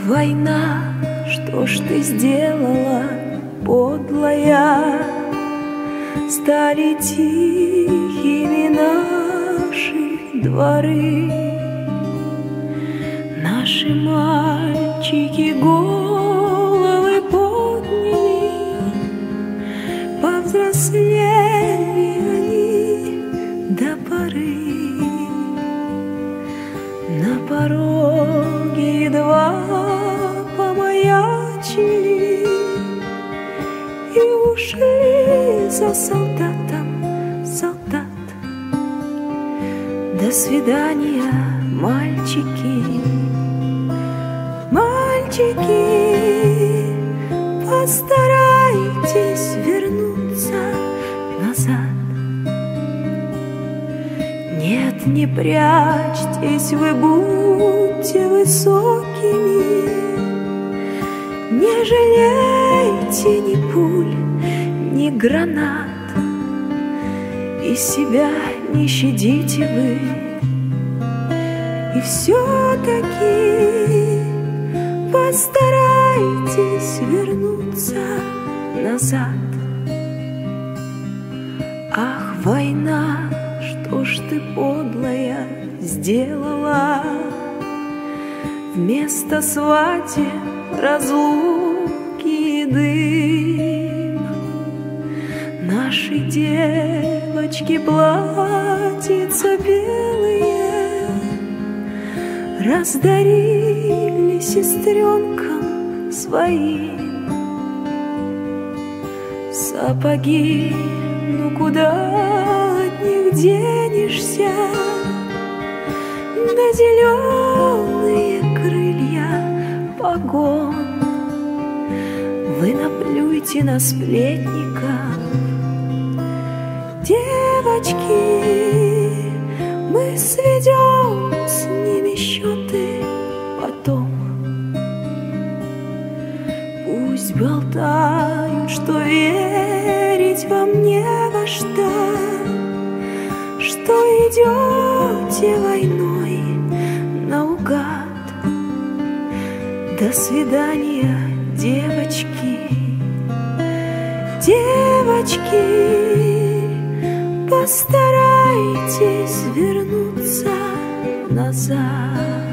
война, что ж ты сделала, подлая? Стали тихими наши дворы, наши мальчики головы подняли, повзрослели они до поры. На пороге едва помаячили и ушли за солдатом, солдат. До свидания, мальчики, мальчики, постарайтесь вернуться назад. Нет, не прячьтесь, вы будьте высокими, не жалейте ни пуль, ни гранат, и себя не щадите вы. И все-таки постарайтесь вернуться назад. Ах, война, что ж ты, подлая, сделала? Вместо свадеб разлуки и дым. Наши девочки платьица белые раздарили сестренкам своим. Сапоги, ну куда от них денешься? На зеленые крылья погон. Вы наплюйте на сплетников, девочки, мы сведем с ними счеты потом. Пусть болтают, что верить вам не во что идете войной наугад. До свидания, девочки, девочки, постарайтесь вернуться назад.